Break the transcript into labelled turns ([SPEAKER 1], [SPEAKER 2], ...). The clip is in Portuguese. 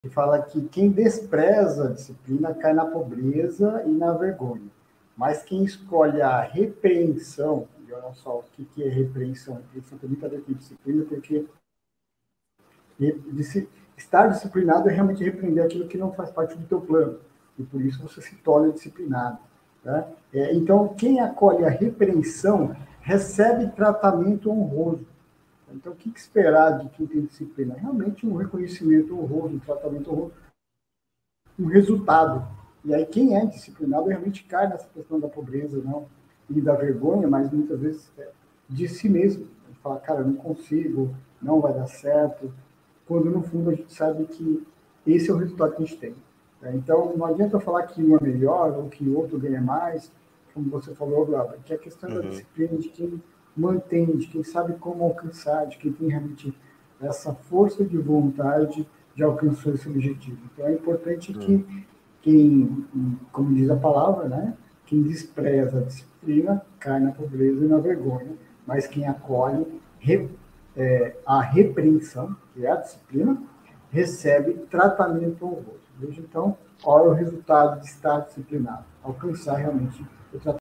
[SPEAKER 1] que fala que quem despreza a disciplina cai na pobreza e na vergonha. Mas quem escolhe a repreensão, e olha só o que é repreensão, isso tem muito a ver com disciplina, porque estar disciplinado é realmente repreender aquilo que não faz parte do teu plano, e por isso você se torna disciplinado. Né? Então, quem acolhe a repreensão recebe tratamento honroso. Então, o que esperar de quem tem disciplina? Realmente um reconhecimento honroso, um tratamento honroso, um resultado. E aí, quem é disciplinado realmente cai nessa questão da pobreza, não, e da vergonha, mas muitas vezes de si mesmo. Fala, cara, eu não consigo, não vai dar certo, quando no fundo a gente sabe que esse é o resultado que a gente tem. Então, não adianta falar que um é melhor ou que o outro ganha mais, como você falou, Glauber, que é a questão da disciplina, de quem mantém, de quem sabe como alcançar, de quem tem realmente essa força de vontade de alcançar esse objetivo. Então, é importante que quem, como diz a palavra, né, quem despreza a disciplina cai na pobreza e na vergonha, mas quem acolhe a repreensão, que é a disciplina, recebe tratamento honroso. Veja, então, qual é o resultado de estar disciplinado? Alcançar realmente o tratamento.